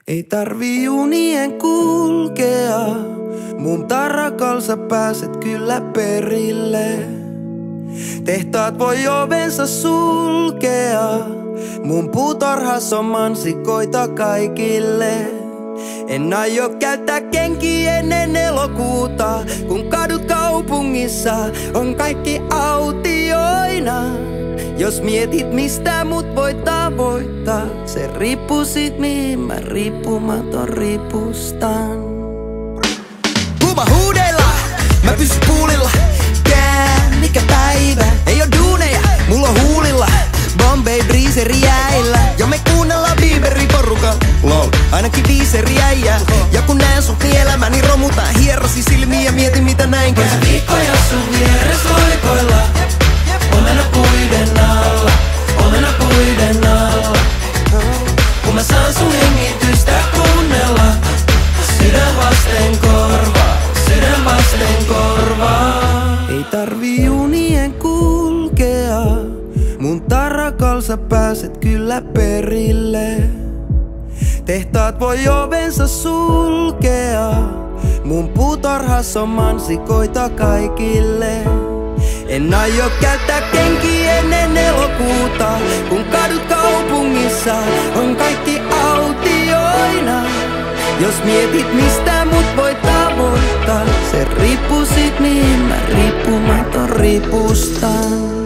Ei tarvi junien kulkea, mun tarakal sä pääset kyllä perille. Tehtaat voi ovensa sulkea, mun puutarhas on mansikoita kaikille. En aio käyttää kenkiä ennen elokuuta, kun kadut kaupungissa on kaikki autioina. Jos mietit mistä mut voi tavoittaa, se riippuu sit mihin mä riippumaton riipustan. Kuuma huudeilla, mä pysyn puulilla. Mikä päivä, ei oo duuneja, mulla on huulilla Bombay Breezeri jäillä. Ja me kuunnellaan Bieberin porukalla, lol, ainakin viiseri äijää. Ja kun näen sut niin elämäni romutaan, hierosi silmiä ja mietin mitä näin. Voisin viikkoja sun vieres loikoilla, omenapuiden alla, omenapuiden alla. Kun mä saan sun hengitystä kuunnella, sydän vasten korvaa, sydän vasten korvaa. Ei tarvi junien kulkea, mun tarakal sä pääset kyllä perille. Tehtaat voi ovensa sulkea, mun puutarhas on mansikoita kaikille. En aio käyttää kenkiä ennen elokuuta, kun kadut kaupungissa on kaikki autioina. Jos mietit mistä mut voi tavoittaa, se riippuu sit mihin mä riippumaton riipustan.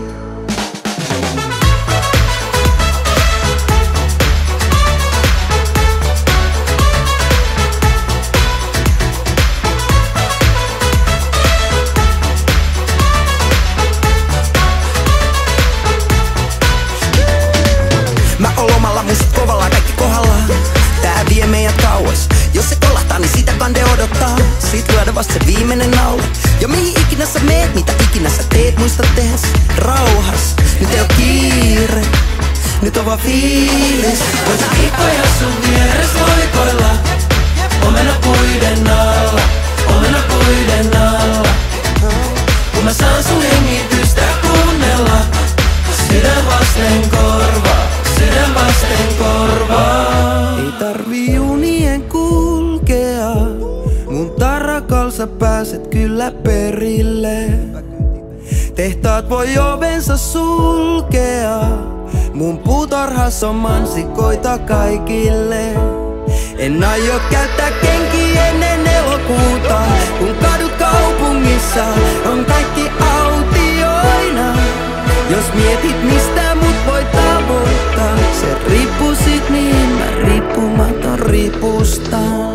Mä oon lomalla, musat kovalla, kaikki kohdallaan. Tää vie meidät kauas. Jos se kolahtaa, niin sitä kande odottaa. Sit lyödä vasta se viimeinen naula. Ja mihin ikinä sä meet, mitä ikinä sä teet, muista tehäs rauhas. Nyt ei oo kiire, nyt on vaan fiilis. Voisin viikkoja sun vieres loikoilla, omenapuiden alla, omenapuiden alla. Kun mä saan sun hengitystä kuunnella, sydän vasten korvaa, sydän vasten korvaa. Ei tarvi junien kulkea, mun tarakal sä pääset kyllä perille. Tehtaat voi ovensa sulkea, mun puutarhas on mansikoita kaikille. En aio käyttää kenkiä ennen elokuuta, kun kadut kaupungissa on kaikki autioina. Jos mietit mistä mut voi tavoittaa, se riippuu sit mihin mä riippumaton riipustan.